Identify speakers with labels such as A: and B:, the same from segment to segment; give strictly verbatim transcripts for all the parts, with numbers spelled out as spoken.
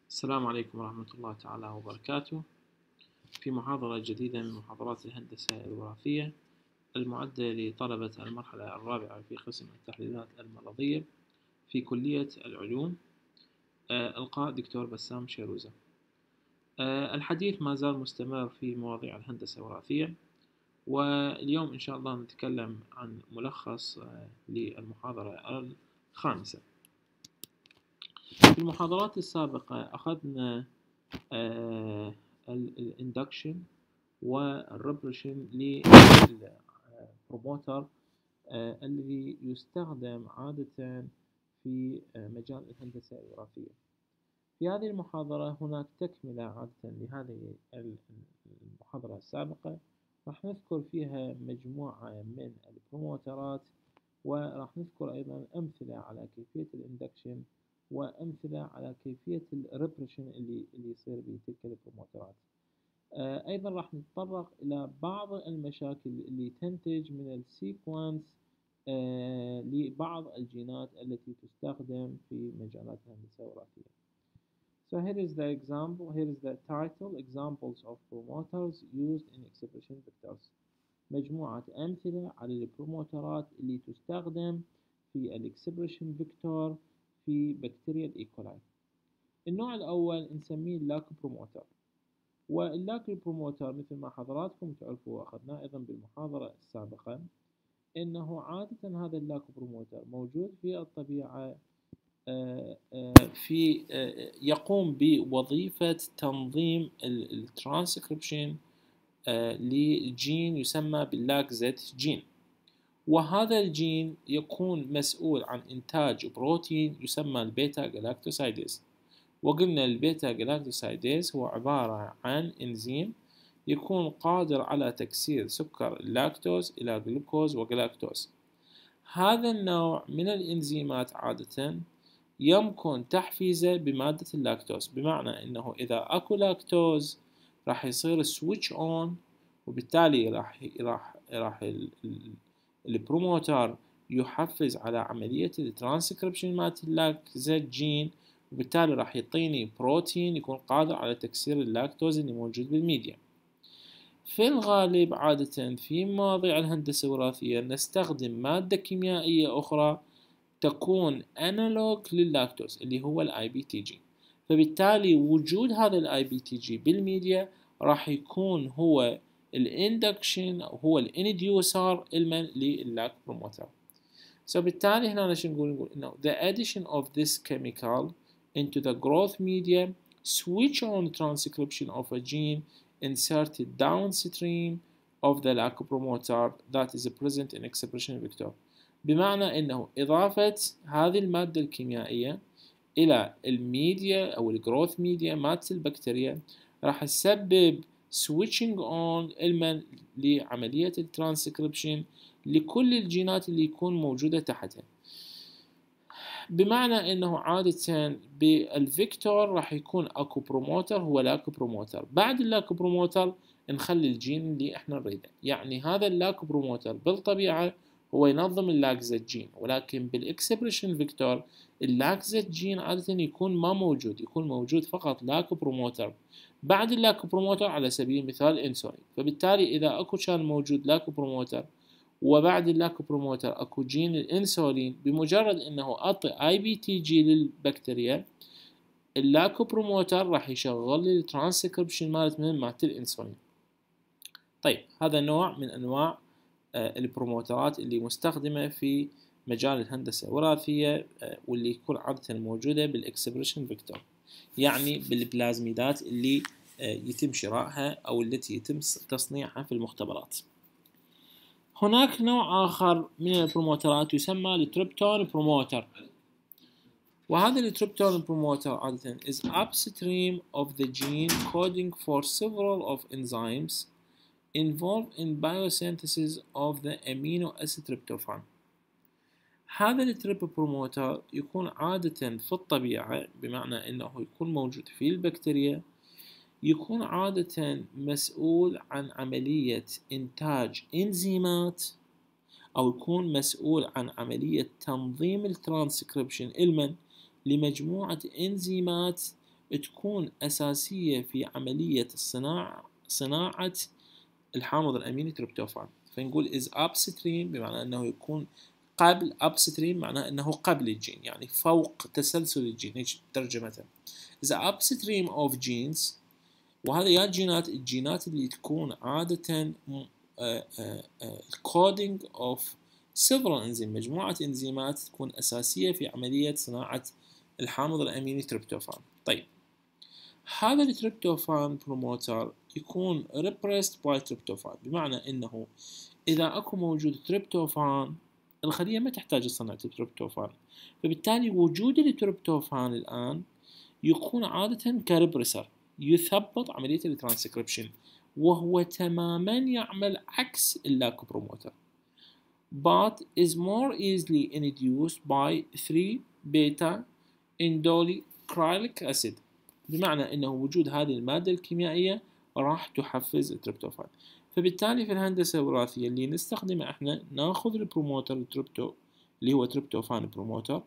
A: السلام عليكم ورحمة الله تعالى وبركاته. في محاضرة جديدة من محاضرات الهندسة الوراثية المعدة لطلبة المرحلة الرابعة في قسم التحليلات المرضية في كلية العلوم. إلقاء دكتور بسام شيروزة. الحديث ما زال مستمر في مواضيع الهندسة الوراثية، واليوم إن شاء الله نتكلم عن ملخص للمحاضرة الخامسة. في المحاضرات السابقة أخذنا الاندكشن والريبريشن للبروموتر الذي يستخدم عادة في مجال الهندسة الوراثية. في هذه المحاضرة هناك تكملة عادة لهذه المحاضرة السابقة، راح نذكر فيها مجموعة من البروموترات، وراح نذكر أيضا أمثلة على كيفية الاندكشن وأمثلة على كيفية الريبريشن اللي اللي يصير بتلك البروموترات. آه أيضا راح نتطرق إلى بعض المشاكل اللي تنتج من السيكونس آه لبعض الجينات التي تستخدم في مجالات الهندسة الوراثية. So here is the example, here is the title, examples of promoters used in expression vectors. مجموعة أمثلة على البروموترات اللي تستخدم في الإكسبريشن فيكتور في بكتيريا الإيكولاي. النوع الأول نسميه اللاك بروموتر، واللاك بروموتر مثل ما حضراتكم تعرفوا أخذناه أيضا بالمحاضرة السابقة، إنه عادة هذا اللاك بروموتر موجود في الطبيعة في يقوم بوظيفة تنظيم الترانسكريبشن لجين يسمى باللاك زد جين، وهذا الجين يكون مسؤول عن إنتاج بروتين يسمى البيتا جلاكتوسايديز. وقلنا البيتا جلاكتوسايديز هو عبارة عن إنزيم يكون قادر على تكسير سكر اللاكتوز إلى جلوكوز وجلاكتوز. هذا النوع من الإنزيمات عادة يمكن تحفيزه بمادة اللاكتوز، بمعنى أنه إذا أكو لاكتوز راح يصير سويتش أون، وبالتالي راح راح راح البروموتر يحفز على عملية الترانسكريبشن مالت اللاك زد جين، وبالتالي راح يعطيني بروتين يكون قادر على تكسير اللاكتوز اللي موجود بالميديا. في الغالب عادة في مواضيع الهندسة الوراثية نستخدم مادة كيميائية أخرى تكون أنالوج لللاكتوز اللي هو الاي بي تي جي، فبالتالي وجود هذا الاي بي تي جي بالميديا راح يكون هو الاندكشن أو هو الانديوسر المن لللاك بروموتر. So بالتالي هنا شو نقول؟ نقول إنه the addition of this chemical into the growth media switch on transcription of a gene inserted downstream of the lac promoter that is present in expression vector. بمعنى إنه إضافة هذه المادة الكيميائية إلى الميديا أو الجروث ميديا مالت البكتيريا راح تسبب switching on المن لعملية الترانسكريبشن لكل الجينات اللي يكون موجودة تحتها. بمعنى انه عادة بالفيكتور راح يكون اكو بروموتر هو لاك بروموتر، بعد اللاك بروموتر نخلي الجين اللي احنا نريده. يعني هذا اللاك بروموتر بالطبيعة هو ينظم اللاك زد جين، ولكن بالاكسبريشن فيكتور اللاك زد جين عادة يكون ما موجود، يكون موجود فقط لاك بروموتر. بعد اللاك بروموتر على سبيل المثال انسولين، فبالتالي اذا اكو كان موجود لاك بروموتر وبعد اللاك بروموتر اكو جين الانسولين، بمجرد انه اعطي اي بي تي جي للبكتيريا اللاك بروموتر راح يشغل لي الترانسكريبشن مالت من مالت الانسولين. طيب هذا نوع من انواع البروموترات اللي مستخدمة في مجال الهندسة الوراثية، واللي يكون عادة موجودة بالاكسبريشن فيكتور، يعني بالبلازميدات اللي يتم شرائها او التي يتم تصنيعها في المختبرات. هناك نوع آخر من البروموترات يسمى التريبتون بروموتر، وهذا التريبتون بروموتر عادة is upstream of the gene coding for several of enzymes involved in biosynthesis of the amino acid tryptophan. هذا التريب بروموتر يكون عادة في الطبيعة، بمعنى أنه يكون موجود في البكتيريا، يكون عادة مسؤول عن عملية إنتاج إنزيمات، أو يكون مسؤول عن عملية تنظيم الترانسكريبشن المن لمجموعة إنزيمات تكون أساسية في عملية الصناعة صناعة الحامض الأميني تريبتوفان. فنقول is upstream بمعنى أنه يكون قبل upstream معناه أنه قبل الجين، يعني فوق تسلسل الجين، هيك ترجمتها. is upstream of genes، وهذا يا جينات الجينات اللي تكون عادة coding of several enzymes، مجموعة انزيمات تكون أساسية في عملية صناعة الحامض الأميني تريبتوفان. طيب هذا التريبتوفان بروموتر يكون repressed by تريبتوفان، بمعنى انه اذا اكو موجود تريبتوفان الخلية ما تحتاج صناعة التريبتوفان، فبالتالي وجود التريبتوفان الان يكون عادة كريبريسر، يثبط عملية الترانسكريبشن، وهو تماما يعمل عكس اللاك بروموتر. but is more easily induced by three beta indolylcylic acid، بمعنى انه وجود هذه المادة الكيميائية راح تحفز التريبتوفان. فبالتالي في الهندسة الوراثية اللي نستخدمه احنا ناخذ البروموتر التريبتو اللي هو تريبتوفان بروموتر،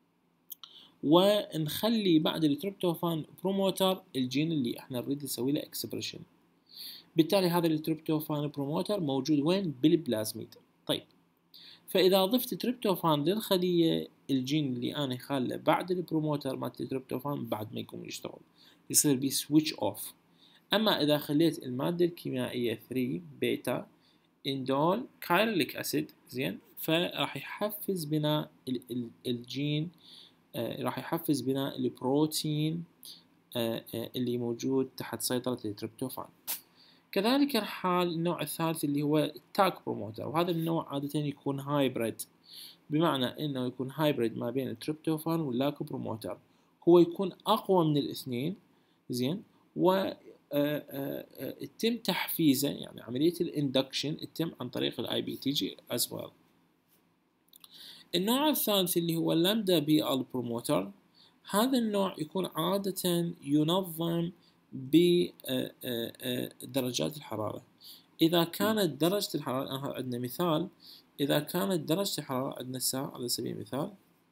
A: ونخلي بعد التريبتوفان بروموتر الجين اللي احنا نريد نسوي له اكسبريشن. بالتالي هذا التريبتوفان بروموتر موجود وين؟ بالبلازميد. طيب فاذا ضفت تريبتوفان للخلية، الجين اللي انا خاله بعد البروموتر مالت التريبتوفان بعد ما يقوم يشتغل، يصير بي سويتش اوف. اما اذا خليت المادة الكيميائية ثري بيتا اندول كايرليك اسيد زين، فراح يحفز بناء الجين، آه راح يحفز بناء البروتين آه آه اللي موجود تحت سيطرة التريبتوفان. كذلك الحال النوع الثالث اللي هو التاك بروموتر، وهذا النوع عادة يكون هايبريد، بمعنى انه يكون هايبريد ما بين التريبتوفان واللاك بروموتر، هو يكون اقوى من الاثنين زين، و تم تحفيزه، يعني عملية الاندكشن تتم عن طريق الاي بي تي جي as well. النوع الثالث اللي هو اللامدا بي ال بروموتر، هذا النوع يكون عادة ينظم بدرجات الحرارة. إذا كانت درجة الحرارة، أنا عندنا مثال، إذا كانت درجة الحرارة عندنا الساعة على سبيل المثال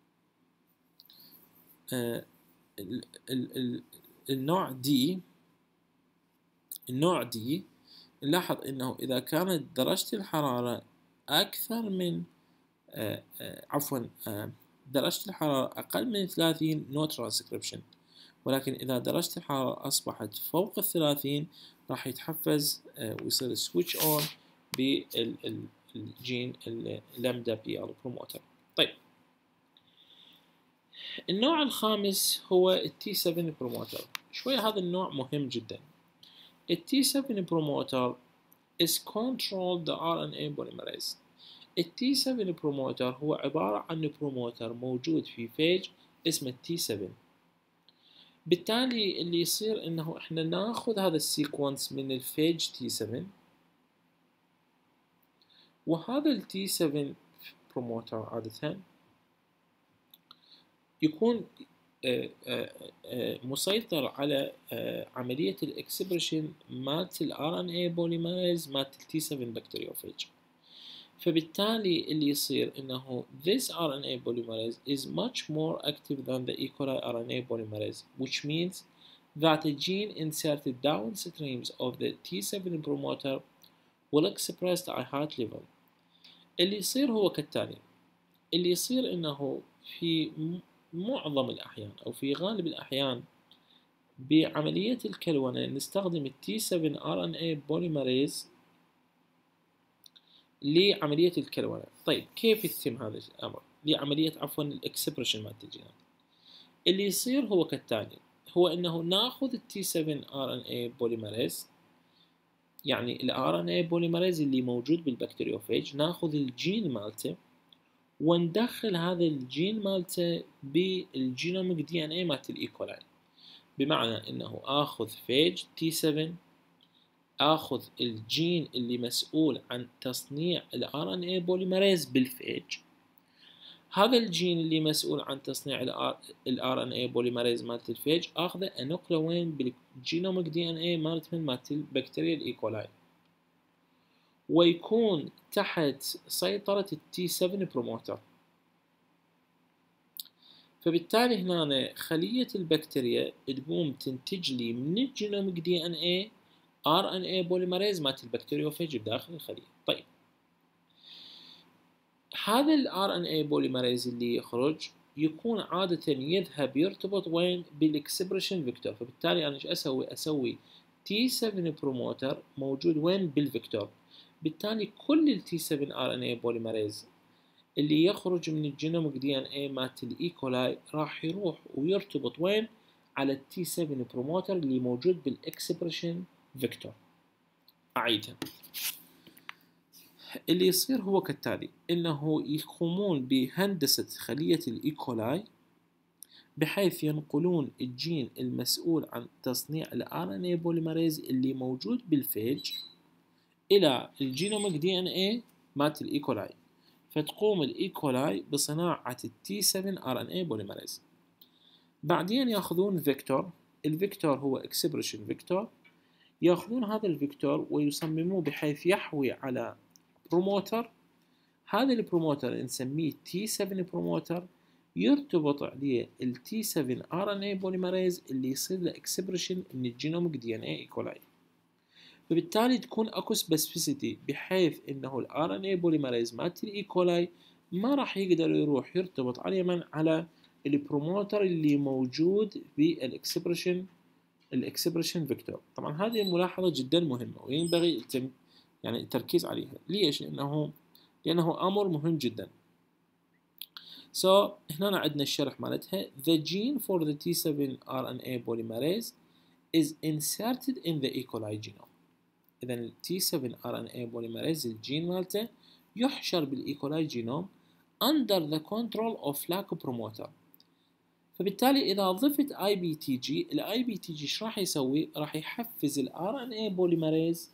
A: النوع دي، النوع دي نلاحظ انه اذا كانت درجة الحرارة اكثر من آآ آآ عفوا آآ درجة الحرارة اقل من ثلاثين نو ترانسكريبشن، ولكن اذا درجة الحرارة اصبحت فوق الثلاثين راح يتحفز ويصير سويتش اون بالجين اللامدا بي ال بروموتر. طيب النوع الخامس هو التي سفن بروموتر. شوية هذا النوع مهم جدا. التي سفن بروموتر is controlled the آر إن إيه polymerase. التي سفن بروموتر هو عبارة عن بروموتر موجود في فيج اسمه التي سفن. بالتالي اللي يصير انه احنا ناخذ هذا السيكونس من الفيج تي سفن، وهذا التي سفن بروموتر عادة يكون مسيطر على عملية الإكسبريشن مالت ال آر إن إيه polymerase مالت ال تي سفن bacteriophage. فبالتالي اللي يصير إنه this آر إن إيه polymerase is much more active than the E. coli آر إن إيه polymerase, which means that a gene inserted downstreams of the تي سفن promoter will express at a high level. اللي يصير هو كالتالي. اللي يصير إنه في معظم الأحيان أو في غالب الأحيان بعملية الكلونة نستخدم التي سفن آر إن إيه polymerase لعملية الكلونة. طيب كيف يتم هذا الأمر؟ لعملية عفوا الإكسبريشن مالت الجينات. اللي يصير هو كالتالي، هو إنه ناخذ التي سفن آر إن إيه polymerase، يعني ال آر إن إيه polymerase اللي موجود بالبكتيريوفيج، ناخذ الجين مالته وندخل هذا الجين مالته بالجينوميك دي ان اي مالت الايكولاي، بمعنى انه اخذ فيج تي سفن، اخذ الجين اللي مسؤول عن تصنيع الار ان اي بوليمريز بالفيج، هذا الجين اللي مسؤول عن تصنيع الار ان اي بوليمريز مالت الفيج اخذه انقله وين؟ بالجينوميك دي ان اي مالت من مالت البكتيريا الايكولاي، ويكون تحت سيطرة التي سفن بروموتر. فبالتالي هنا خلية البكتيريا تقوم تنتج لي من الجينوميك دي ان اي ار ان اي بوليمريز مالت البكتيريوفاج بداخل الخلية. طيب هذا الار ان اي بوليمريز اللي يخرج يكون عادة يذهب يرتبط وين؟ بالاكسبريشن فيكتور. فبالتالي انا ايش اسوي؟ اسوي تي سفن بروموتر موجود وين؟ بالفيكتور. بالتالي كل التي سفن ار ان اي بوليمريز اللي يخرج من الجينوميك دي ان اي مالت الايكولاي راح يروح ويرتبط وين؟ على التي سفن بروموتر اللي موجود بالاكسبريشن فيكتور. اعيدها. اللي يصير هو كالتالي، انه يقومون بهندسة خلية الايكولاي بحيث ينقلون الجين المسؤول عن تصنيع الار ان اي بوليمريز اللي موجود بالفيج الى الجينوميك دي ان اي مالت الايكولاي، فتقوم الايكولاي بصناعة التي سفن ار ان اي بوليمريز. بعدين ياخذون فيكتور، الفيكتور هو اكسبريشن فيكتور، ياخذون هذا الفيكتور ويصمموه بحيث يحوي على بروموتر. هذا البروموتر نسميه تي سفن بروموتر، يرتبط عليه ال تي سفن ار ان اي بوليمريز اللي يصير له اكسبريشن من الجينوميك دي ان اي ايكولاي. فبالتالي تكون اكو سبيسيفيسيتي بحيث انه الار ان اي بوليمريز مالت الايكولاي ما راح يقدر يروح يرتبط على من على البروموتر اللي موجود بالاكسبريشن الاكسبريشن فيكتور. طبعا هذه ملاحظة جدا مهمة وينبغي التم يعني التركيز عليها. ليش؟ لأنه لأنه أمر مهم جدا. So هنا عندنا الشرح مالتها. The gene for the تي سفن ار ان اي polymerase is inserted in the E. coli genome. إذا ال تي سفن ار ان اي polymerase الجين مالته يحشر بالإي كولاي جينوم under the control of lac promoter. فبالتالي إذا ضفت اي بي تي جي، الاي بي تي جي ايش راح يسوي؟ راح يحفز الار ان اي بوليمريز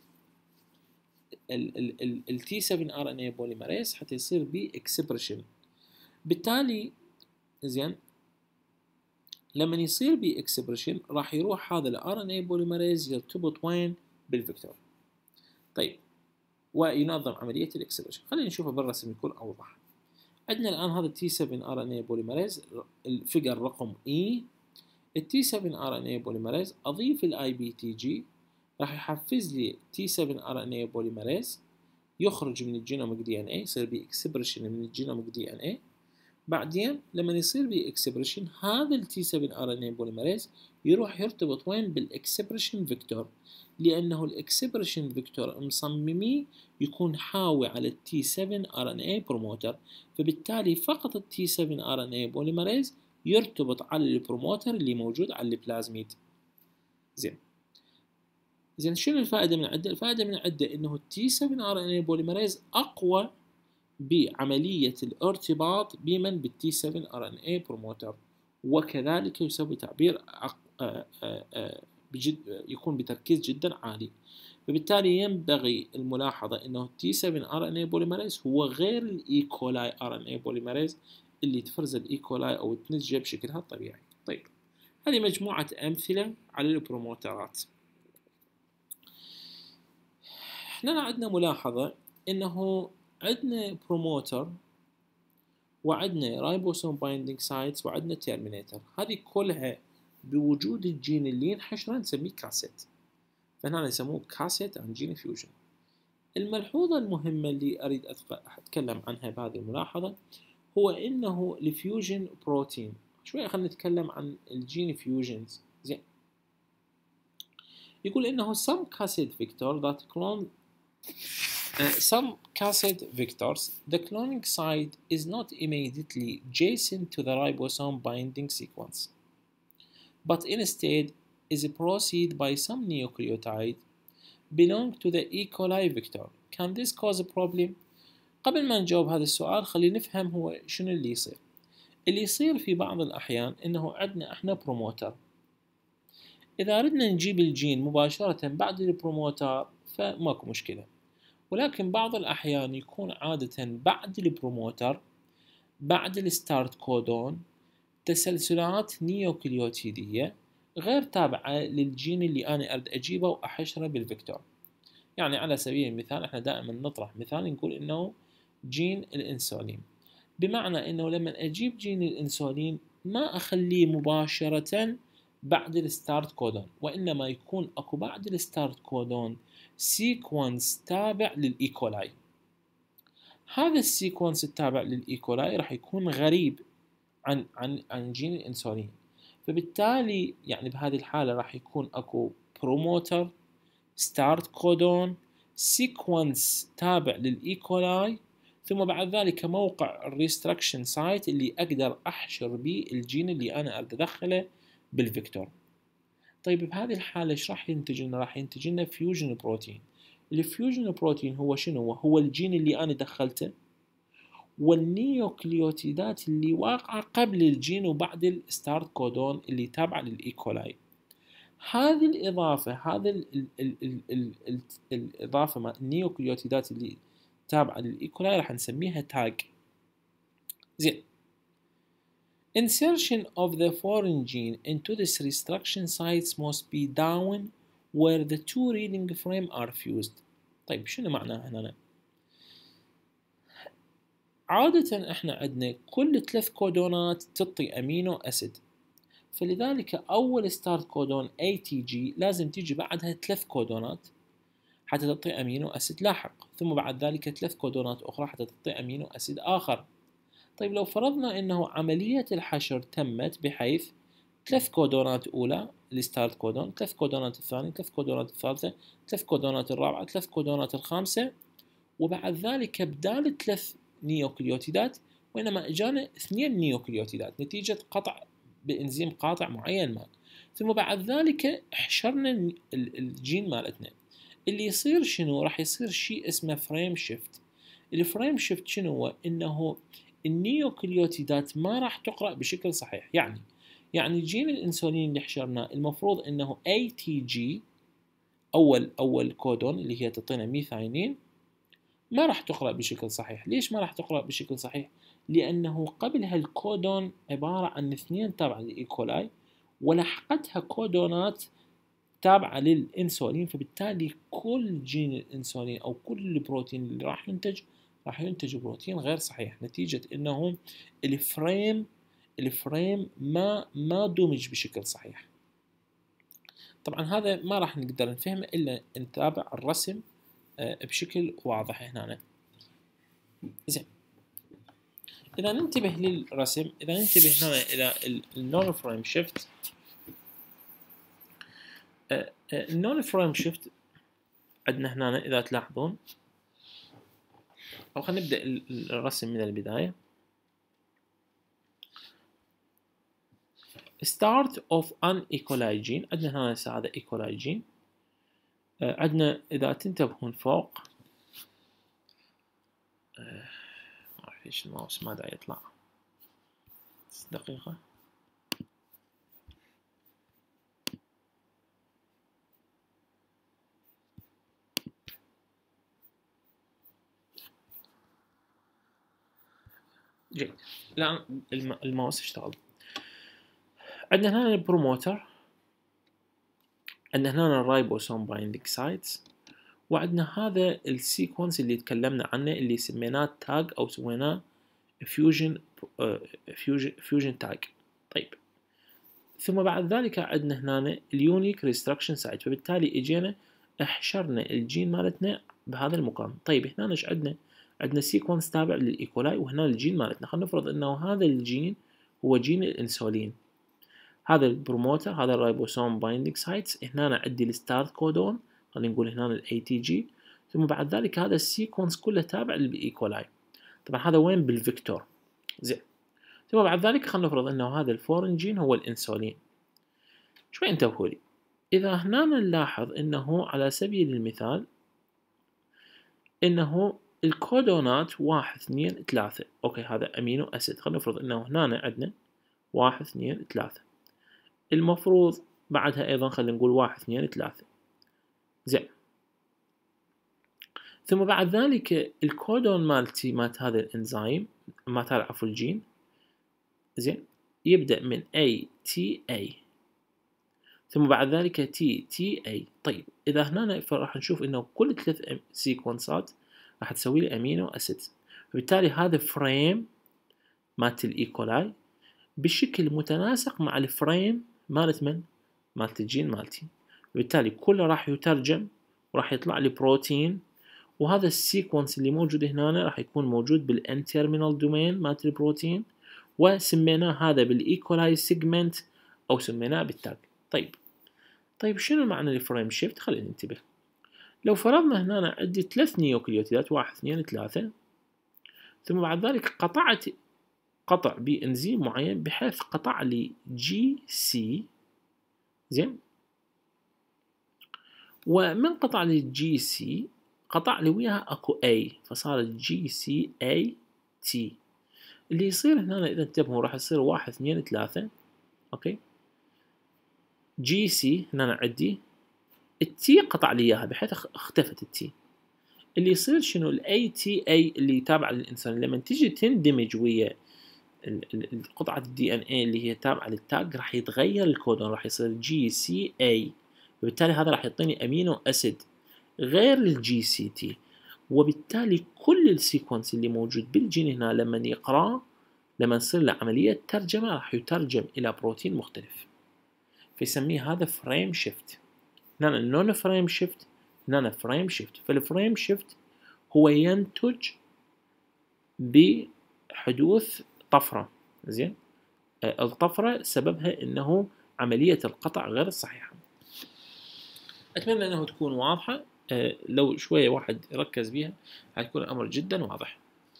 A: التي سفن ار ان اي بوليمريز حتى يصير بي اكسبريشن. بالتالي زين لما يصير بي اكسبريشن راح يروح هذا الار ان اي بوليمريز يرتبط وين؟ بالفيكتور. طيب وينظم عملية الاكسبريشن. خلينا نشوفه بالرسم يكون اوضح. عندنا الان هذا تي سفن ار ان اي بوليمريز الفيجر رقم اي. التي سفن ار ان اي بوليمريز اضيف الاي بي تي جي راح يحفز لي تي سفن ار ان اي بوليمريز يخرج من الجينوميك دي ان اي، يصير بي اكسبريشن من الجينوميك دي ان اي. بعدين لما يصير بي اكسبريشن هذا التي سفن ار ان اي بوليمريز يروح يرتبط وين؟ بالاكسبريشن فيكتور، لانه الاكسبريشن فيكتور مصمميه يكون حاوي على التي سفن ار ان اي بروموتر. فبالتالي فقط التي سفن ار ان اي بوليمريز يرتبط على البروموتر اللي موجود على البلازميد. زين زين شنو الفائده من عده؟ الفائده من عده انه التي سفن ار ان اي بوليمريز اقوى بعمليه الارتباط بمن بالتي سفن ار ان اي بروموتر، وكذلك يسوي تعبير بجد يكون بتركيز جدا عالي. فبالتالي ينبغي الملاحظه انه التي سفن ار ان اي بوليمريز هو غير الايكولاي ار ان اي بوليمريز اللي تفرز الايكولاي او تنتجه بشكلها الطبيعي. طيب هذه مجموعه امثله على البروموترات. احنا عندنا ملاحظة انه عندنا بروموتر وعندنا رايبوسوم بايندينج سايتس وعندنا تيرمينيتر، هذه كلها بوجود الجين اللي ينحشره نسميه كاسيت. فهنا يسموه كاسيت عن جين فيوجن. الملحوظة المهمة اللي اريد اتكلم عنها بهذه الملاحظة هو انه الفيوجن بروتين. شوية خلينا نتكلم عن الجين فيوجنز. زين يقول انه some cassette vector that clone uh, some cassette vectors the cloning site is not immediately adjacent to the ribosome binding sequence but instead is proceed by some nucleotide belong to the E. coli vector. Can this cause a problem? قبل ما نجاوب هذا السؤال خلينا نفهم هو شنو اللي يصير. اللي يصير في بعض الأحيان إنه عندنا إحنا بروموتر، إذا أردنا نجيب الجين مباشرة بعد البروموتر فماكو مشكلة، ولكن بعض الأحيان يكون عادة بعد البروموتر بعد الستارت كودون تسلسلات نيوكليوتيدية غير تابعة للجين اللي أنا أريد أجيبه وأحشره بالفيكتور. يعني على سبيل المثال إحنا دائما نطرح مثال نقول إنه جين الإنسولين، بمعنى إنه لما أجيب جين الإنسولين ما أخليه مباشرة بعد الستارت كودون، وإنما يكون أكو بعد الستارت كودون سيكونس تابع للإيكولاي. هذا السيكونس التابع للإيكولاي راح يكون غريب عن عن عن جين الانسولين، فبالتالي يعني بهذه الحالة راح يكون اكو بروموتر، ستارت كودون، سيكونس تابع للإيكولاي، ثم بعد ذلك موقع الريستركشن سايت اللي اقدر احشر به الجين اللي انا اريد ادخله بالفيكتور. طيب بهذه الحالة ايش راح ينتج لنا؟ راح ينتج لنا فيوجن بروتين. الفيوجن بروتين هو شنو؟ هو الجين اللي انا دخلته والنيوكليوتيدات اللي واقعة قبل الجين وبعد الستارت كودون اللي تابعة للإيكولاي. هذه الإضافة هذا ال ال ال ال ال ال الإضافة مع النيوكليوتيدات اللي تابعة للإيكولاي راح نسميها تاج. زين. Insertion of the foreign gene into this restriction sites must be down where the two reading frame are fused. طيب شنو معناها هنا؟ عادة احنا عندنا كل ثلاث كودونات تعطي امينو اسيد، فلذلك اول ستارت كودون إيه تي جي لازم تيجي بعدها ثلاث كودونات حتى تعطي امينو اسيد لاحق، ثم بعد ذلك ثلاث كودونات اخرى حتى تعطي امينو اسيد اخر. طيب لو فرضنا انه عملية الحشر تمت بحيث ثلاث كودونات اولى الستارت كودون، ثلاث كودونات الثانية، ثلاث كودونات الثالثة، ثلاث كودونات الرابعة، ثلاث كودونات الخامسة، وبعد ذلك بدال ثلاث نيوكليوتيدات وإنما إجانا اثنين نيوكليوتيدات نتيجة قطع بإنزيم قاطع معين ما، ثم بعد ذلك حشرنا الجين مالتنا. اللي يصير شنو؟ راح يصير شيء اسمه فريم شيفت. الفريم شيفت شنو هو؟ إنه النيوكليوتيدات ما راح تقرأ بشكل صحيح. يعني يعني جين الانسولين اللي حشرناه المفروض إنه إيه تي جي أول أول كودون اللي هي تعطينا ميثاينين ما راح تقرأ بشكل صحيح. ليش ما راح تقرأ بشكل صحيح؟ لأنه قبلها الكودون عبارة عن اثنين تابعة للإيكولاي ولحقتها كودونات تابعة للإنسولين، فبالتالي كل جين الإنسولين أو كل البروتين اللي راح ينتج راح ينتج بروتين غير صحيح نتيجة أنه الفريم الفريم ما ما دمج بشكل صحيح. طبعا هذا ما راح نقدر نفهمه إلا نتابع الرسم بشكل واضح هنا. زين، إذا ننتبه للرسم، إذا ننتبه هنا إلى النون فريم شيفت، النون فريم شيفت عندنا هنا إذا تلاحظون، أو خلينا نبدأ الرسم من البداية. start of an equali gene، عندنا هنا هذا equali gene. عندنا إذا تنتبهون فوق، ما أعرف ليش الماوس ما دا يطلع، دقيقة. جيد، الآن الماوس اشتغل. عندنا هنا البروموتر، عندنا هنا الرايبوسوم بايندينج سايتس، وعندنا هذا السيكونس اللي تكلمنا عنه اللي سميناه تاج أو سميناه فيوجن فيوجن فيوجن تاج. طيب، ثم بعد ذلك عندنا هنا اليونيك ريستركشن سايت، فبالتالي اجينا احشرنا الجين مالتنا بهذا المكان. طيب هنا ايش عندنا؟ عندنا سيكونس تابع للإيكولاي، وهنا الجين مالتنا. خلينا نفرض انه هذا الجين هو جين الانسولين، هذا البروموتر، هذا الرايبوسوم بايندينج سايتس. هنا عندي الستارت كودون، خلينا نقول هنا ال إيه تي جي، ثم بعد ذلك هذا السيكونس كله تابع للإيكولاي. طبعا هذا وين؟ بالفيكتور. زين، ثم بعد ذلك خلينا نفرض انه هذا الفورين جين هو الانسولين. شوي انتبهوا لي، اذا هنا نلاحظ انه على سبيل المثال انه الكودونات واحد اثنين ثلاثة، اوكي هذا امينو اسيد. خلينا نفرض انه هنا عندنا واحد اثنين ثلاثة، المفروض بعدها ايضا خلينا نقول واحد اثنين ثلاثة. زين، ثم بعد ذلك الكودون مالتي مالت هذا الانزيم مالت هذا عفوا الجين، زين، يبدأ من A T A ثم بعد ذلك T T A. طيب إذا هنا راح نشوف إنه كل ثلاث سيكونسات راح تسوي لي أمينو أسيد، فبالتالي هذا فريم مالت الإيكولاي بشكل متناسق مع الفريم مالت من؟ مالت الجين مالتي. وبالتالي كله راح يترجم وراح يطلع لي بروتين، وهذا السيكونس اللي موجود هنا راح يكون موجود بالان تيرمينال دومين مالت البروتين، وسميناه هذا بالايكولاي سيجمنت او سميناه بالتاج. طيب طيب شنو معنى الفريم شيفت؟ خلينا ننتبه. لو فرضنا هنا عندي ثلاث نيوكليوتيدات، واحد اثنين ثلاثة، ثم بعد ذلك قطعت قطع بإنزيم معين بحيث قطع لي جي سي، زين، ومن قطع لي جي سي قطع لي وياها اكو اي، فصارت جي سي اي تي. اللي يصير هنا اذا انتبهوا راح يصير واحد اثنين ثلاثة، اوكي، جي سي هنا عندي التي قطع لي اياها بحيث اختفت التي. اللي يصير شنو؟ الاي تي اي اللي تابعه للانسان لما تيجي تندمج ويا قطعة الدي ان اي اللي هي تابعة للتاج راح يتغير الكودون، راح يصير جي سي اي، وبالتالي هذا راح يعطيني امينو اسيد غير الجي سي تي، وبالتالي كل السيكونس اللي موجود بالجين هنا لما يقراه لما يصير له عملية ترجمة راح يترجم إلى بروتين مختلف، فيسميه هذا فريم شيفت. هنا نون فريم شيفت، هنا فريم شيفت. فالفريم شيفت هو ينتج بحدوث طفرة، زين، الطفرة سببها انه عملية القطع غير الصحيحة. اتمنى انه تكون واضحة، لو شوية واحد يركز بيها هيكون الامر جدا واضح.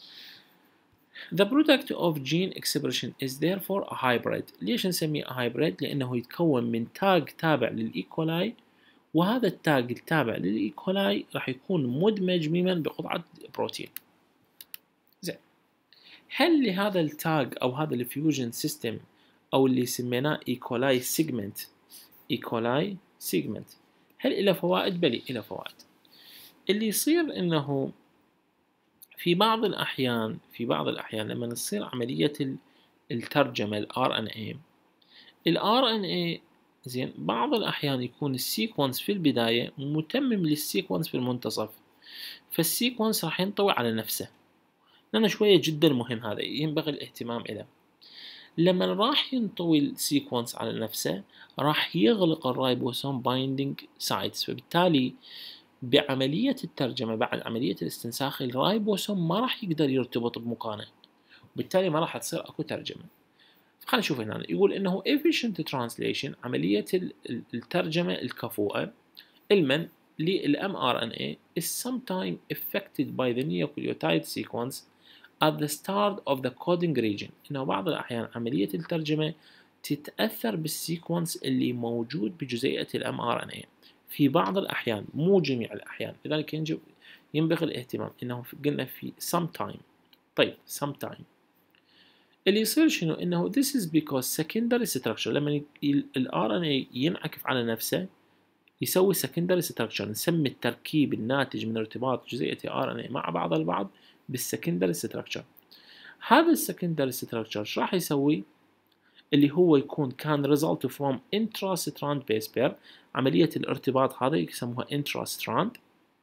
A: The product of gene expression is therefore a hybrid. ليش نسميه a hybrid؟ لانه يتكون من تاج تابع للإيكولاي، وهذا التاج التابع للإيكولاي راح يكون مدمج ممن بقطعة بروتين. زين، هل لهذا التاج او هذا الفيوجن سيستم او اللي سميناه ايكولاي سيجمنت ايكولاي سيجمنت هل له فوائد؟ بلي له فوائد. اللي يصير انه في بعض الاحيان في بعض الاحيان لما تصير عمليه الترجمه الار ان اي الار ان اي زين، بعض الاحيان يكون السيكونس في البدايه متمم للسيكونس في المنتصف، فالسيكونس راح ينطوي على نفسه. لأنه شوية جدا مهم، هذا ينبغي الاهتمام إليه. لما راح ينطوي السيكونس على نفسه راح يغلق الرايبوسوم بايندينج سايتس، فبالتالي بعملية الترجمة بعد عملية الاستنساخ الرايبوسوم ما راح يقدر يرتبط بمكانه، وبالتالي ما راح تصير اكو ترجمة. خلينا نشوف هنا يقول انه efficient translation عملية الترجمة الكفؤة المن للام ار ان اي is sometimes affected by the nucleotide sequence at the start of the coding region. إنه بعض الأحيان عملية الترجمة تتأثر بالسيكونس اللي موجود بجزيئة الام ار ان اي في بعض الأحيان، مو جميع الأحيان، لذلك ينجب ينبغي الاهتمام. إنه قلنا في sometime. طيب sometime اللي يصير شنو؟ إنه this is because secondary structure لما ال آر إن إيه ينعكف على نفسه يسوي secondary structure، نسمي التركيب الناتج من ارتباط جزيئة آر إن إيه مع بعض البعض بالسكندري ستراكشر. هذا السكندري ستراكشر ايش راح يسوي؟ اللي هو يكون كان result from intra-strand base pair، عملية الارتباط هذا يسموها intra-strand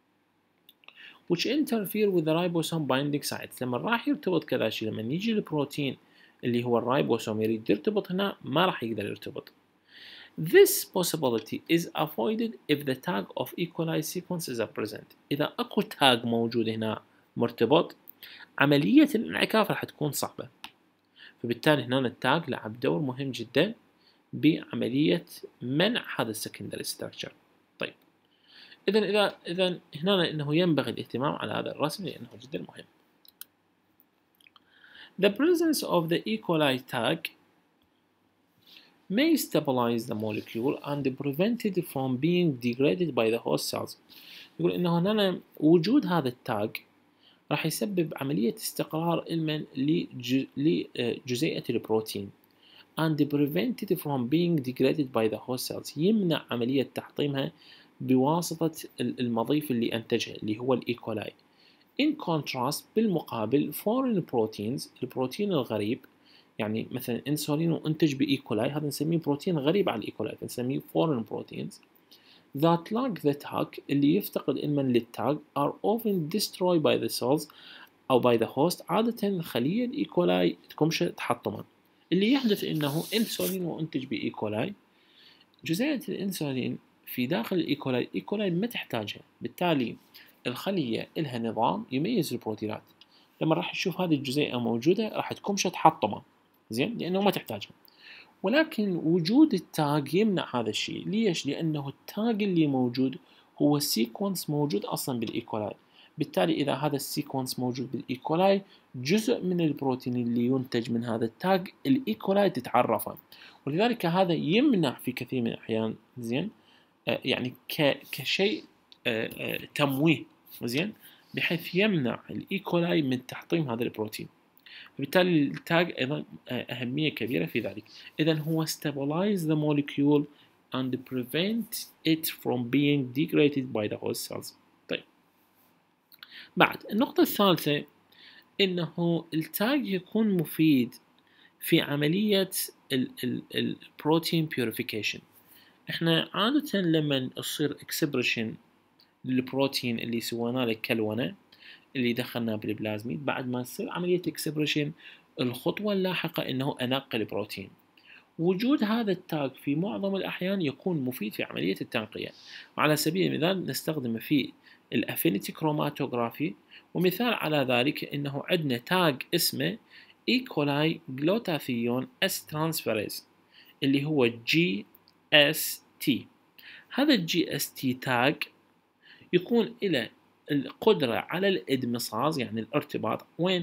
A: which interfere with the ribosome binding sites. لما راح يرتبط كذا شيء، لما يجي البروتين اللي هو الرايبوسوم يريد يرتبط هنا ما راح يقدر يرتبط. This possibility is avoided if the tag of E. coli sequence is present. إذا أكو تاج موجود هنا مرتبط عملية الانعكاف راح تكون صعبة، فبالتالي هنا التاج لعب دور مهم جدا بعملية منع هذا السكندري ستراكشر. طيب إذا إذا إذا هنا إنه ينبغي الاهتمام على هذا الرسم لأنه جدا مهم. The presence of the E. coli tag may stabilize the molecule and prevent it from being degraded by the host cells. يقول إنه هنا وجود هذا التاج راح يسبب عملية استقرار المن لجزيئة البروتين and prevent it from being degraded by the host cells، يمنع عملية تحطيمها بواسطة المضيف اللي أنتجه اللي هو الإيكولاي. In contrast بالمقابل foreign proteins، البروتين الغريب يعني مثلا انسولين وانتج بإيكولاي، هذا نسميه بروتين غريب على الإيكولاي فنسميه foreign proteins that lack the tag اللي يفتقد المن للتاج are often destroyed by the cells أو by the host. عادة خلية الإيكولاي تكونش تحطما، اللي يحدث انه انسولين وانتج بايكولاي. جزيئة الانسولين في داخل الايكولاي، الايكولاي ما تحتاجها، بالتالي الخلية لها نظام يميز البروتينات. لما راح تشوف هذه الجزيئة موجودة راح تكون محطمة، زين، لانه ما تحتاجها. ولكن وجود التاج يمنع هذا الشيء. ليش؟ لانه التاج اللي موجود هو سيكونس موجود اصلا بالايكولاي. بالتالي اذا هذا السيكونس موجود بالايكولاي، جزء من البروتين اللي ينتج من هذا التاج الايكولاي تتعرفه، ولذلك هذا يمنع في كثير من الاحيان، زين، آه يعني ك كشيء آه آه تمويه، زين، بحيث يمنع الايكولاي من تحطيم هذا البروتين. فبالتالي التاج أيضا أهمية كبيرة في ذلك. إذا هو stabilize the molecule and prevent it from being degraded by the host cells. طيب، بعد النقطة الثالثة إنه التاج يكون مفيد في عملية البروتين بيوريفيكيشن. إحنا عادة لما يصير اكسبريشن للبروتين اللي سوينا له كلونة اللي دخلناه بالبلازميد، بعد ما تصير عملية اكسبريشن الخطوة اللاحقة انه انقل بروتين. وجود هذا التاج في معظم الاحيان يكون مفيد في عملية التنقية، وعلى سبيل المثال نستخدمه في الافينيتي كروماتوغرافي. ومثال على ذلك انه عندنا تاج اسمه ايكولاي جلوتاثيون اس ترانسفيريز اللي هو جي اس تي. هذا الجي اس تي تاج يكون له القدرة على الإدمصاص، يعني الارتباط وين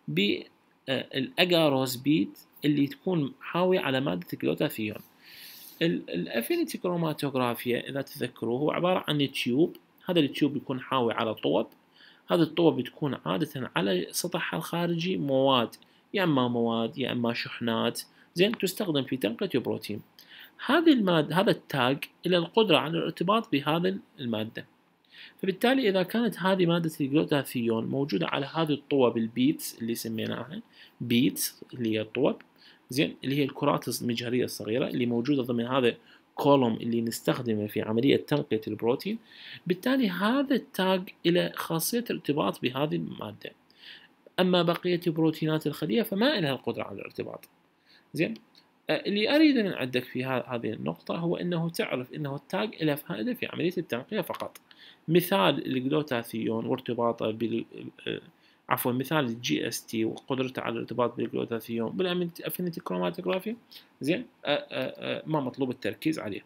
A: بالأجاروز بيت اللي تكون حاوية على مادة الجلوتاثيون. الافينيتي كروماتوغرافيا إذا تذكروا هو عبارة عن تيوب. هذا التيوب يكون حاوي على طوب. هذا الطوب بتكون عادة على سطحها الخارجي مواد، يا إما مواد يا إما شحنات، زين، تستخدم في تنقية البروتين. هذه المادة، هذا التاج إلى القدرة على الارتباط بهذه المادة. فبالتالي إذا كانت هذه مادة الجلوتاثيون موجودة على هذه الطوب البيتس اللي سميناها بيتس اللي هي الطوب، زين، اللي هي الكرات المجهرية الصغيرة اللي موجودة ضمن هذا كولوم اللي نستخدمه في عملية تنقية البروتين، بالتالي هذا التاج له خاصية الارتباط بهذه المادة. أما بقية بروتينات الخلية فما لها القدرة على الارتباط، زين. اللي أريد أن أعدك في هذه النقطة هو أنه تعرف أنه التاج له فائدة في عملية التنقية فقط. مثال الجلوتاثيون وارتباطه بال عفوا مثال الجي اس تي وقدرته على الارتباط بالجلوتاثيون بالافينيتي كروماتوغرافي، زين، ما مطلوب التركيز عليه.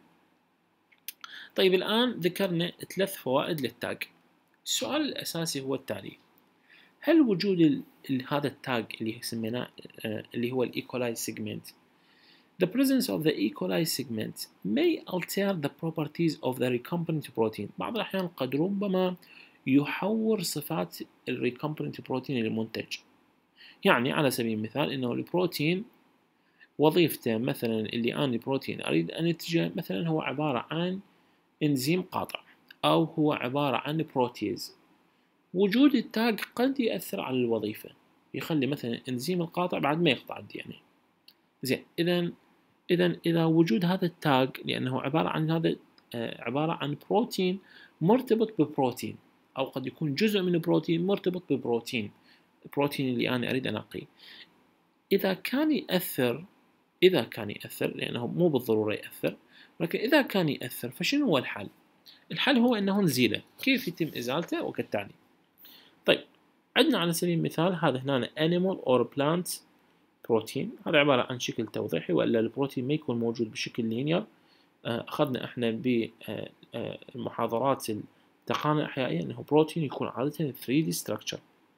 A: طيب الآن ذكرنا ثلاث فوائد للتاج. السؤال الأساسي هو التالي: هل وجود هذا التاج اللي سميناه اللي هو الإيكولاي سيجمنت The presence of the E. coli segment may alter the properties of the recombinant protein. بعض الأحيان قد ربما يحور صفات ال recombinant protein المنتج. يعني على سبيل المثال إنه البروتين وظيفته مثلا اللي أنا البروتين أريد أن أنتجه مثلا هو عبارة عن إنزيم قاطع أو هو عبارة عن بروتيز. وجود التاج قد يأثر على الوظيفة، يخلي مثلا إنزيم القاطع بعد ما يقطع الدي ان اي. زين، إذا إذا إذا وجود هذا التاج لأنه عبارة عن هذا آه عبارة عن بروتين مرتبط ببروتين، أو قد يكون جزء من البروتين مرتبط ببروتين، البروتين اللي أنا أريد أنقيه. إذا كان يأثر إذا كان يأثر لأنه مو بالضرورة يأثر، ولكن إذا كان يأثر فشنو هو الحل؟ الحل هو أنه نزيله. كيف يتم إزالته؟ وكالتالي. طيب، عندنا على سبيل المثال هذا هنا animal or plant بروتين، هذا عبارة عن شكل توضيحي، وإلا البروتين ما يكون موجود بشكل لينير. أخذنا إحنا بمحاضرات التقانة الأحيائية أنه بروتين يكون عادة ثري دي structure،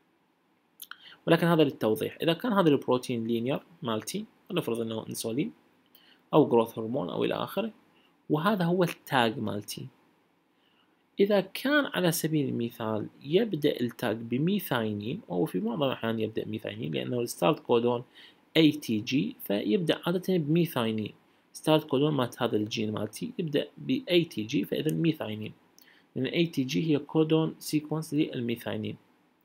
A: ولكن هذا للتوضيح. إذا كان هذا البروتين لينير مالتي، نفرض أنه إنسولين أو جروث هرمون أو إلى آخره، وهذا هو التاج مالتي. إذا كان على سبيل المثال يبدأ التاج بميثاينين، وهو في معظم الأحيان يبدأ ميثاينين لأنه الستارت كودون اي تي جي، فيبدأ عادة بميثاينين. ستارت كودون مالت هذا الجين مالتي يبدأ ب اي تي جي، فإذا ميثاينين، لأن اي تي جي هي كودون سيكونس للميثاينين.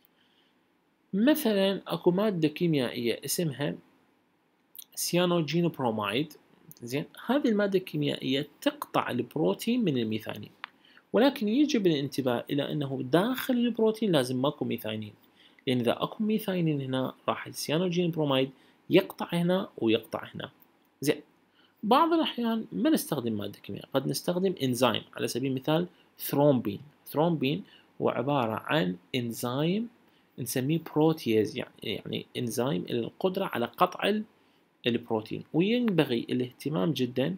A: مثلا أكو مادة كيميائية اسمها سيانوجين برومايد، زين، هذه المادة الكيميائية تقطع البروتين من الميثاينين، ولكن يجب الانتباه إلى أنه داخل البروتين لازم ماكو ميثاينين، لأن إذا أكو ميثاينين هنا راح السيانوجين برومايد يقطع هنا ويقطع هنا. زين، بعض الأحيان ما نستخدم مادة كيميائية، قد نستخدم إنزيم. على سبيل المثال ثرومبين. ثرومبين هو عبارة عن إنزيم نسميه بروتيز، يعني يعني إنزيم القدرة على قطع البروتين، وينبغي الاهتمام جدا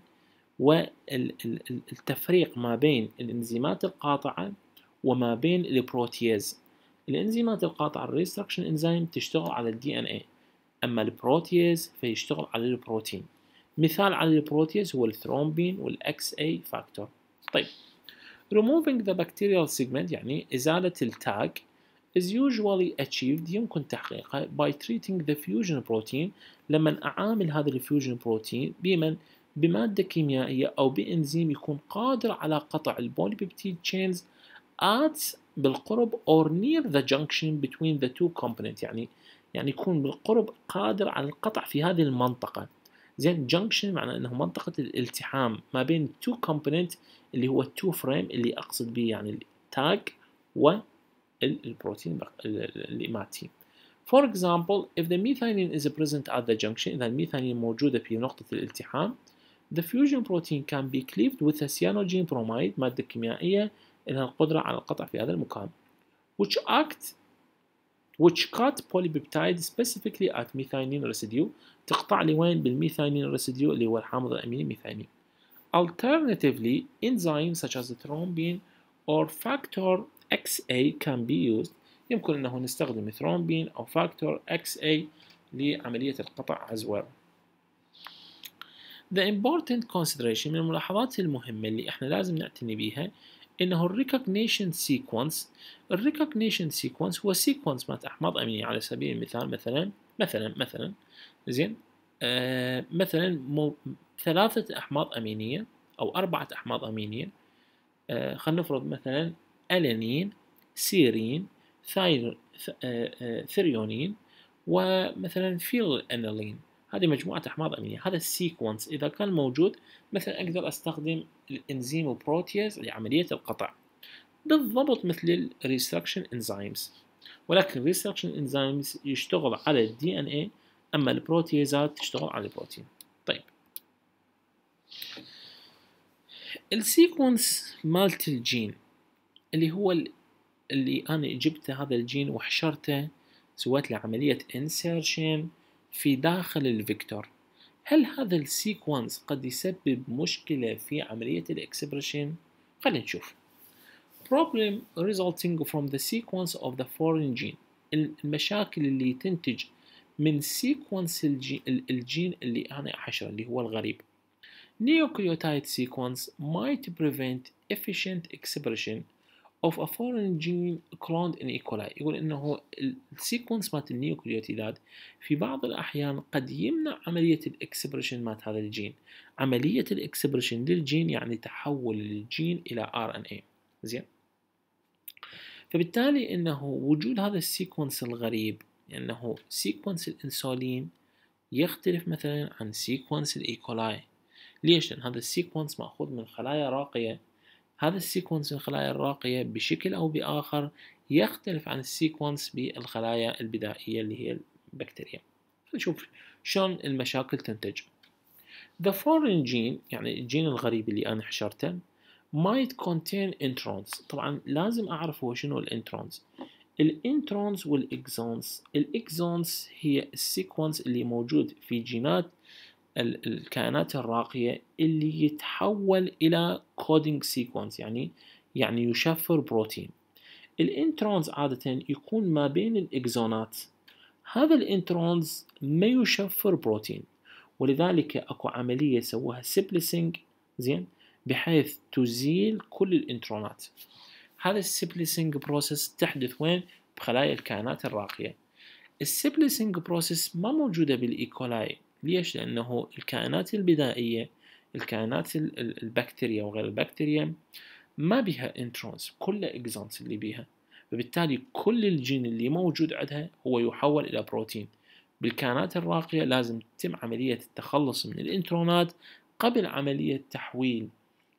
A: والتفريق ما بين الإنزيمات القاطعة وما بين البروتيز. الإنزيمات القاطعة الريستركشن إنزيم تشتغل على الدي إن إيه، أما البروتيز فيشتغل على البروتين. مثال على البروتيز هو الثرومبين والإكس إيه فاكتور. طيب، removing the bacterial segment يعني إزالة التاج is usually achieved يمكن تحقيقها by treating the fusion protein لما أعامل هذا الفيوجن بروتين بمن بمادة كيميائية أو بإنزيم يكون قادر على قطع البوليبيبتيد chains at بالقرب or near the junction between the two components، يعني يعني يكون بالقرب قادر على القطع في هذه المنطقة. زين، junction معناه أنه منطقة الالتحام ما بين two component اللي هو two frame اللي أقصد به يعني التاج والبروتين اللي ماتين. For example, if the methionine is present at the junction، إذا الميثانين موجودة في نقطة الالتحام، the fusion protein can be cleaved with a cyanogen bromide مادة كيميائية لها القدرة على القطع في هذا المكان which act which cut polypeptide specifically at methionine residue، تقطع لي وين؟ بالميثانين residue اللي هو الحامض الأميني ميثانين. Alternatively, enzymes such as thrombin or factor إكس إيه can be used، يمكن أنه نستخدم ثرومبين أو فاكتور إكس إيه لعملية القطع as well. The important consideration من الملاحظات المهمة اللي احنا لازم نعتني بيها إنه ال recognition sequence. ال recognition sequence هو sequence مات أحماض أمينية. على سبيل المثال مثلا مثلا مثلا زين آه مثلا مو ثلاثة أحماض أمينية أو أربعة أحماض أمينية. آه خلينا نفرض مثلا ألانين، سيرين، ثاير آه آه ثريونين، ومثلا فيل أنالين. هذه مجموعة أحماض أمينية. هذا السيكونس إذا كان موجود مثلا أقدر أستخدم الإنزيم وبروتياز لعملية القطع بالضبط مثل الريستركشن إنزيمز، ولكن الريستركشن إنزيمز يشتغل على الدي إن إيه، أما البروتيازات تشتغل على البروتين. طيب، السيكونس مالت الجين اللي هو اللي أنا جبت هذا الجين وحشرته، سويت له عملية insertion في داخل الفيكتور. هل هذا السيكونس قد يسبب مشكلة في عملية الإكسبريشن؟ خلينا نشوف. Problem resulting from the sequence of the foreign gene، المشاكل اللي تنتج من سيكونس الجين, الجين اللي أنا أحشره اللي هو الغريب. Nucleotide sequence might prevent efficient expression of a foreign gene cloned in E. coli. يقول إنه السيكونس مات النيوكليوتيدات في بعض الأحيان قد يمنع عملية الإكسبريشن مات هذا الجين. عملية الإكسبريشن للجين يعني تحول الجين إلى آر إن إيه. زين، فبالتالي إنه وجود هذا السيكونس الغريب، لأنه يعني سيكونس الإنسولين يختلف مثلا عن سيكونس الإي كولاي. ليش؟ لأن هذا السيكونس مأخوذ من خلايا راقية. هذا السيكونس الخلايا الراقية بشكل أو بآخر يختلف عن السيكونس بالخلايا البدائية اللي هي البكتيريا. نشوف شلون المشاكل تنتج. The foreign gene يعني الجين الغريب اللي أنا حشرته might contain introns. طبعا لازم أعرف هو شنو الانترونز. الانترونز والإكزونز. الإكزونز هي السيكونس اللي موجود في جينات الكائنات الراقية اللي يتحول إلى كودينج سيكونس، يعني يعني يشفر بروتين. الانترونز عادة يكون ما بين الإكزونات. هذا الانترونز ما يشفر بروتين، ولذلك أكو عملية سووها سبليسنج زين بحيث تزيل كل الانترونات. هذا السبليسنج بروسيس تحدث وين؟ بخلايا الكائنات الراقية. السبليسنج بروسيس ما موجودة بالإيكولاي. ليش؟ لأنه الكائنات البدائية، الكائنات البكتيريا وغير البكتيريا ما بها انترونز، كلها اكزونز اللي بيها، فبالتالي كل الجين اللي موجود عندها هو يحول إلى بروتين. بالكائنات الراقية لازم تتم عملية التخلص من الانترونات قبل عملية تحويل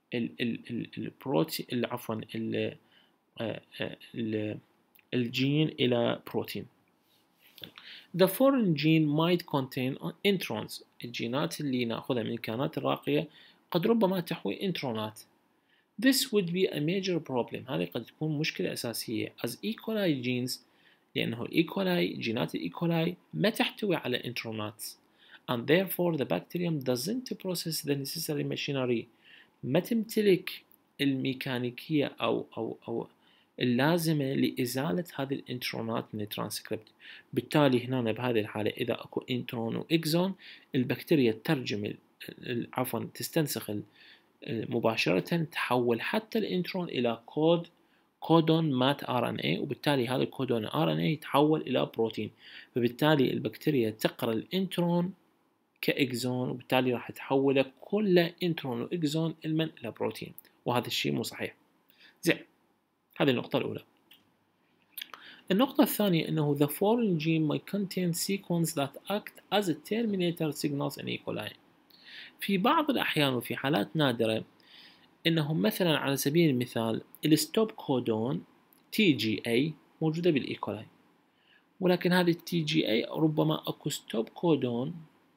A: البروتين عفوا الجين إلى بروتين. The foreign gene might contain introns. الجينات اللي نأخذها من الكائنات الراقية قد ربما تحوي انترونات. This would be a major problem. هذه قد تكون مشكلة أساسية as E. coli genes لأنه الإي كولاي جينات الإي كولاي ما تحتوي على انترونات and therefore the bacterium doesn't process the necessary machinery. ما تمتلك الميكانيكية أو أو أو اللازمة لإزالة هذه الانترونات من الترانسكريبت. بالتالي هنا بهذه الحالة إذا أكو انترون وإكزون البكتيريا تترجم عفوا تستنسخ مباشرة تحول حتى الانترون إلى كود كودون مات ار ان اي، وبالتالي هذا الكودون ار ان اي يتحول إلى بروتين. فبالتالي البكتيريا تقرأ الانترون كإكزون وبالتالي راح تحوله كله انترون وإكزون المن إلى بروتين، وهذا الشيء مو صحيح. زين، هذه النقطة الأولى. النقطة الثانية أنه the foreign gene might contain sequence that act as a terminator signals in E. coli. في بعض الأحيان وفي حالات نادرة أنه مثلا على سبيل المثال الستوب كودون تي جي اي موجودة بالإي كولاي، ولكن هذه التي جي اي ربما أكو ستوب كودون.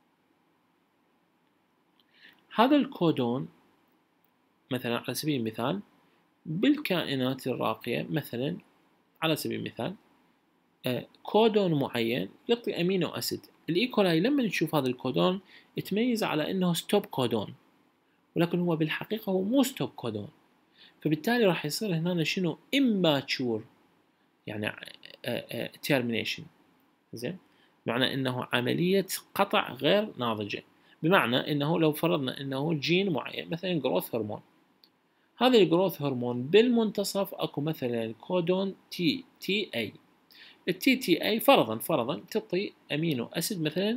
A: هذا الكودون مثلا على سبيل المثال بالكائنات الراقية مثلا على سبيل المثال كودون معين يعطي أمينو أسيد. الإي كولاي لما نشوف هذا الكودون يتميز على أنه ستوب كودون، ولكن هو بالحقيقة هو مو ستوب كودون. فبالتالي راح يصير هنا شنو immature يعني termination. زين، معنى أنه عملية قطع غير ناضجة، بمعنى أنه لو فرضنا أنه جين معين مثلا جروث هرمون، هذا الجروث هرمون بالمنتصف أكو مثلا كودون تي تي أي. التي تي أي فرضا فرضا تعطي أمينو أسيد مثلا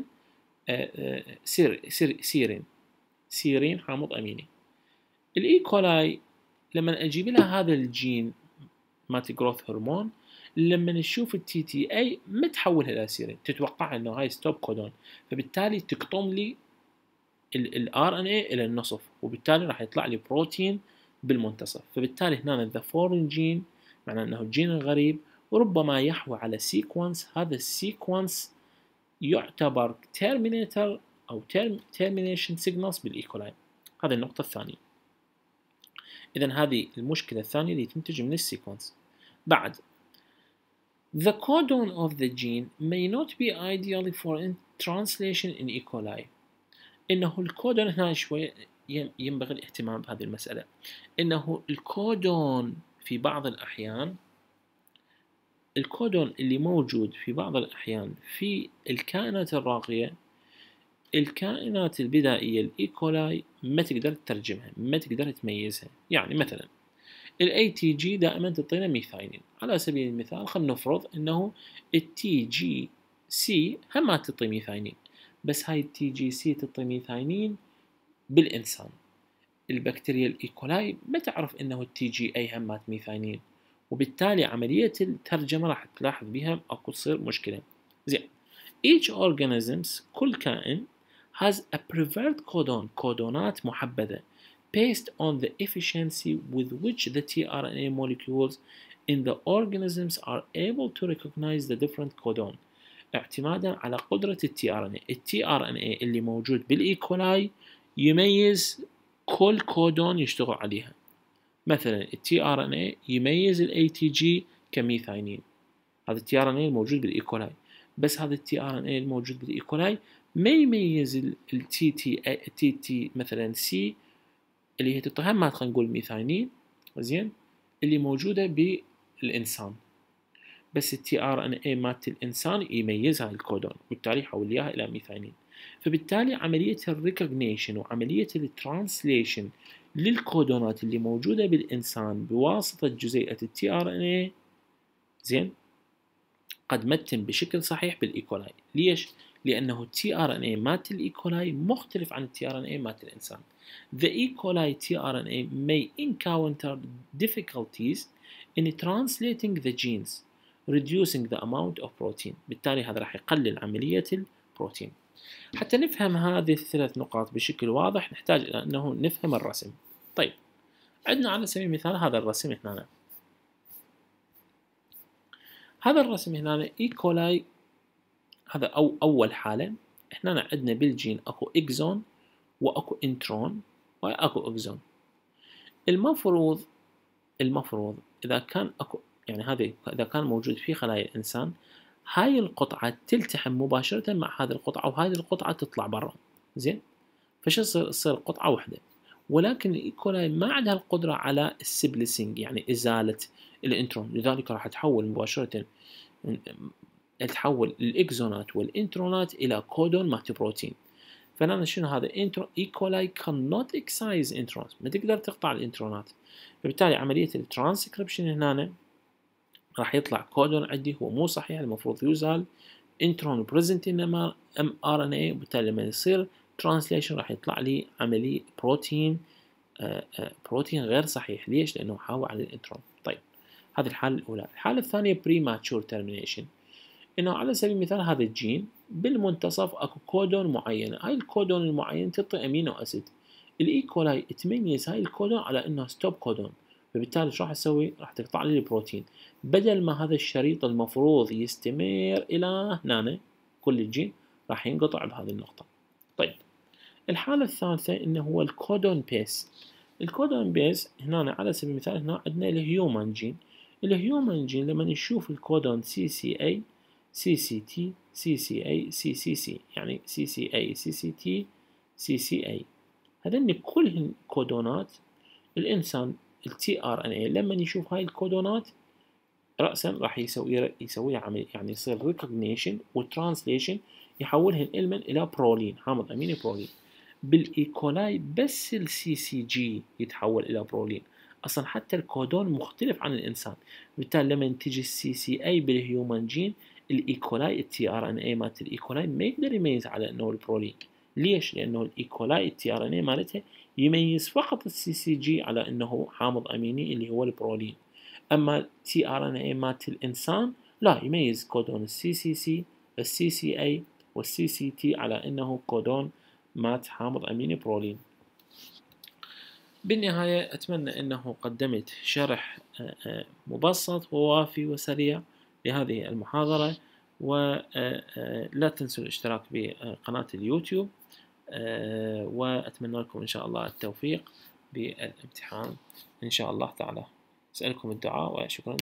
A: سير سير سيرين سيرين حامض أميني. الإي كولاي لما أجيب لها هذا الجين مالت جروث هرمون، لما نشوف التي تي أي ما تحولها إلى سيرين، تتوقع إنه هاي ستوب كودون، فبالتالي تقطم لي الار ان اي إلى النصف، وبالتالي راح يطلع لي بروتين بالمنتصف. فبالتالي هنا the foreign gene معناه أنه الجين الغريب وربما يحوي على سيكونس، هذا السيكونس يعتبر terminator أو termination signals بالإي كولاي. هذه النقطة الثانية. إذن هذه المشكلة الثانية اللي تنتج من السيكونس. بعد the codon of the gene may not be ideal for translation in E. coli. إنه الكودون هنا شوي ينبغي الاهتمام بهذه المسألة. إنه الكودون في بعض الأحيان الكودون اللي موجود في بعض الأحيان في الكائنات الراقية، الكائنات البدائية الإي كولاي ما تقدر تترجمها، ما تقدر تميزها. يعني مثلا ال إيه تي جي دائما تعطينا ميثاينين. على سبيل المثال خلينا نفرض انه ال تي جي سي هم ما تعطي ميثاينين، بس هاي ال تي جي سي تعطي ميثاينين بالإنسان. البكتيريا الإي كولاي ما تعرف انه ال تي جي اي همات ميثاينين، وبالتالي عملية الترجمة راح تلاحظ بها أو تصير مشكلة. زين، each organisms كل كائن has a preferred codon كودونات محبذة based on the efficiency with which the tRNA molecules in the organisms are able to recognize the different codon، اعتمادا على قدرة ال تي آر إن إيه. ال تي آر إن إيه اللي موجود بالإي كولاي يميز كل كودون يشتغل عليها. مثلا ال تي آر إن إيه يميز ال إيه تي جي كميثاينين، هذا ال تي آر إن إيه الموجود بالإي كولاي، بس هذا ال تي آر إن إيه الموجود بالإي كولاي ما يميز ال تي تي تي تي مثلا سي اللي هي تتهم خلينا نقول ميثاينين، زين، اللي موجودة بالإنسان، بس ال تي آر إن إيه مالت الإنسان يميزها الكودون، وبالتالي يحول إياها إلى ميثاينين. فبالتالي عملية الريكوجنيشن وعملية الترانسليشن للكودونات اللي موجودة بالإنسان بواسطة جزيئة ال تي آر إن إيه، زين، قد ما تتم بشكل صحيح بالإي كولاي. ليش؟ لأنه ال تي آر إن إيه مالت الإي كولاي مختلف عن ال تي آر إن إيه مالت الإنسان. The E. coli tRNA may encounter difficulties in translating the genes, reducing the amount of protein. بالتالي هذا راح يقلل عملية البروتين. حتى نفهم هذه الثلاث نقاط بشكل واضح نحتاج إلى أنه نفهم الرسم. طيب، عندنا على سبيل المثال هذا الرسم هنا. هذا الرسم هنا E. coli هذا أو أول حالة. إحنا عندنا بالجين أكو إكزون وأكو إنترون وأكو إكزون. المفروض المفروض إذا كان أكو يعني هذه إذا كان موجود في خلايا الإنسان، هاي القطعة تلتحم مباشرة مع هذه القطعة وهذه القطعة تطلع برا. زين، فشو تصير؟ تصير قطعة واحدة. ولكن الإيكولاي ما عندها القدرة على السبلسنج، يعني إزالة الإنترون، لذلك راح تحول مباشرة تحول الإكزونات والإنترونات إلى كودون مالت بروتين. فلنا شنو هذا؟ انترو ايكولاي cannot excise introns، ما تقدر تقطع الانترونات، فبالتالي عملية الترانسكريبشن هنا راح يطلع كودون عندي هو مو صحيح، المفروض يزال انترون بريزنت ان ام ار ان اي، وبالتالي لما يصير ترانسليشن راح يطلع لي عملية بروتين آآ آآ بروتين غير صحيح. ليش؟ لأنه حاوى على الانترون. طيب، هذه الحالة الأولى. الحالة الثانية بريماتشور ترمينيشن، إنه على سبيل المثال هذا الجين بالمنتصف أكو كودون معينة، هاي الكودون المعين تعطي أمينو أسيد، الإيكولاي تميز هاي الكودون على إنه ستوب كودون، فبالتالي شو راح تسوي؟ راح تقطع لي البروتين، بدل ما هذا الشريط المفروض يستمر إلى هنا كل الجين راح ينقطع بهذه النقطة. طيب، الحالة الثالثة إنه هو الكودون بيس. الكودون بيس هنا على سبيل المثال هنا عندنا الهيومن جين. الهيومن جين لما نشوف الكودون سي سي اي سي سي تي سي سي اي سي سي سي، يعني سي سي اي سي سي تي سي سي اي، هذني كلهن كودونات الانسان التي ار ان اي لما يشوف هاي الكودونات رأسا راح يسوي يسوي عمل، يعني يصير ريكوجنيشن وترانسليشن، يحولهن المن الى برولين، حامض اميني برولين. بالايكولاي بس السي سي جي يتحول الى برولين، اصلا حتى الكودون مختلف عن الانسان، بالتالي لما تجي السي سي اي بالهيومن جين الايكولاي التي ار ان اي مالت الايكولاي ما يقدر يميز على انه البرولين. ليش؟ لانه الايكولاي التي ار ان اي مالتها يميز فقط السي سي جي على انه حامض اميني اللي هو البرولين، اما تي ار ان اي مالت الانسان لا، يميز كودون السي سي سي السي سي اي والسي سي تي على انه كودون مات حامض اميني برولين. بالنهاية أتمنى أنه قدمت شرح مبسط ووافي وسريع لهذه المحاضرة، ولا تنسوا الاشتراك بقناة اليوتيوب، وأتمنى لكم إن شاء الله التوفيق بالامتحان إن شاء الله تعالى. أسألكم الدعاء وشكرا.